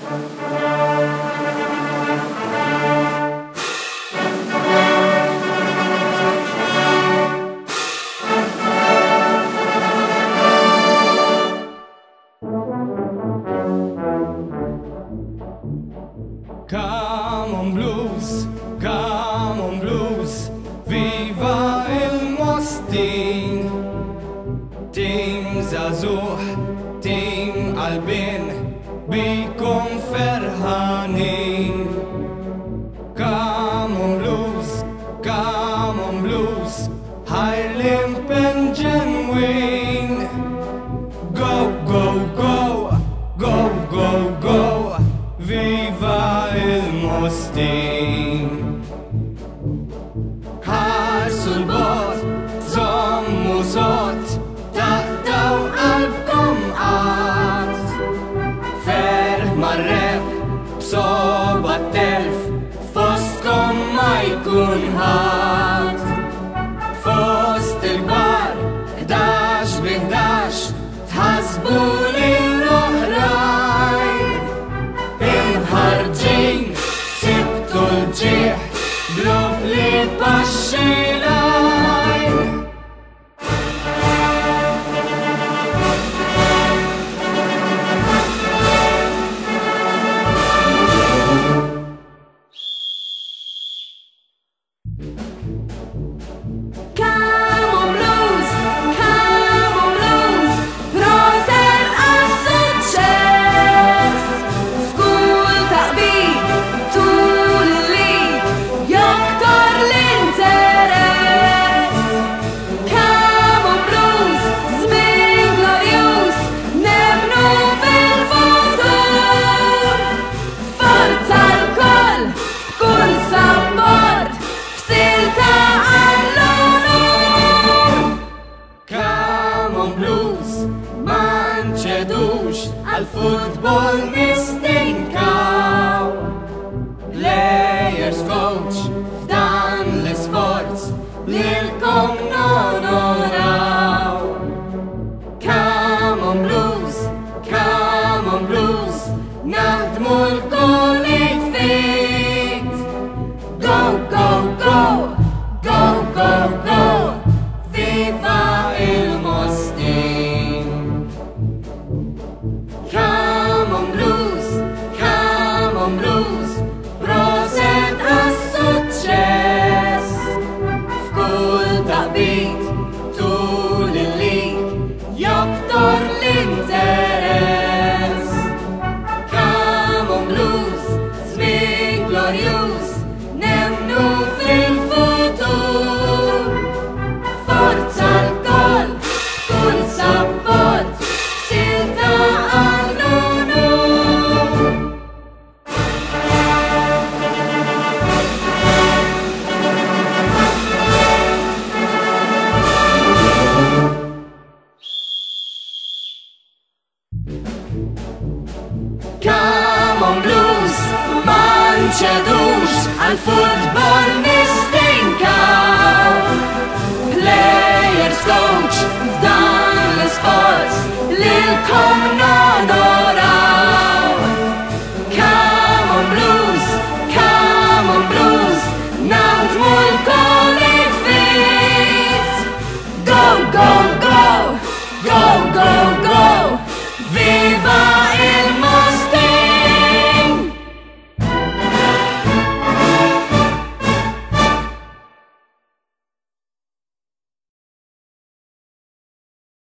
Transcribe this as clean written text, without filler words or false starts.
Come on blues, viva il-Mosti. Tim zazuh, tim qalbin, bikom ferħanin. Come on blues, ħajlim penġenwin. Go, go, go, go, go, go, viva il-Mosti. Ħarsu l-bot, zommu sot, taqtaw qalbkom qatt. Ferħ marreb, b'soba telf, fostkom ma jkun ħadd. Fost il-bar, 11 b'11, tħasbu lil-oħrajn. Imħarġin, sibtu l-ġieħ, blub li baxxilajn. Għal-futbol nistinkaw, players coach f'dan l-isforz lilkom nonoraw. Come on blues, naħdmu l-kol it-fit. Go, go, go, go, go, go, viva il-Mosti. Come on blues, proset għas-suċċess. F'kull taqbit, tul il-lig, joktor l-interess. Come on blues, żmien glorjuż, nemmnu fil-futur. Forza l-koll, kun sabbot, silta Come on blues, manċedux, għal-futbol nistinkaw. Players coach, f'dan l-isforz, lilkom nono.